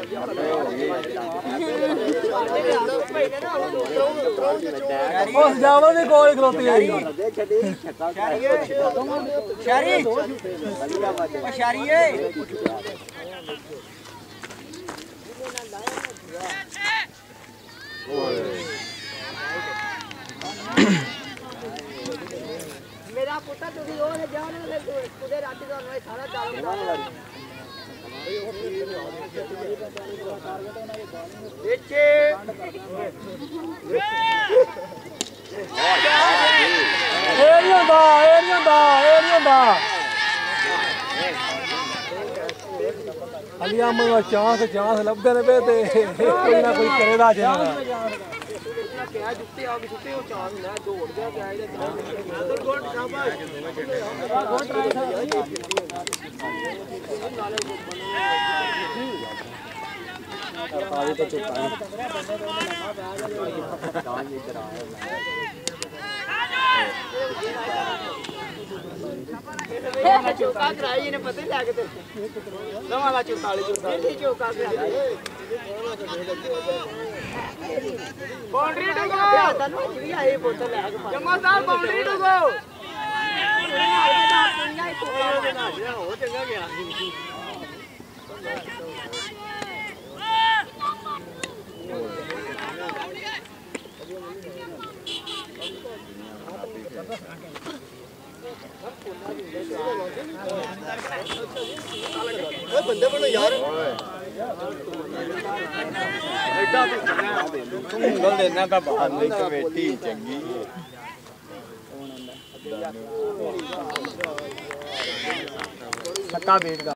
जावल भी कोल खलोती है मेरा पुत्र तुझे और जान ले तुझे रात को मैं सारा डालूंगा नीचे एरिया अलिया मैं चांस लभदे ने पे ते कोई ना कोई करेदा जेना क्या जुत्ते आ जुत्ते वो चांस ना दौड़ गया क्या है गोल शाबाश गोल ट्राई था तो चुप चौका कराई ने पता ही लग ते वाला 44 चौका कराई बाउंड्री टू गो तनु जी आई बोतल है जमादार बाउंड्री टू गो हो चंगा गया बंदे बनो यार ਉਂਗਲ ਦੇਣਾ ਤਾਂ ਬਾਹਰ ਨਹੀਂ ਕਮੇਟੀ ਚੰਗੀ ਛੱਕਾ ਬੇਟ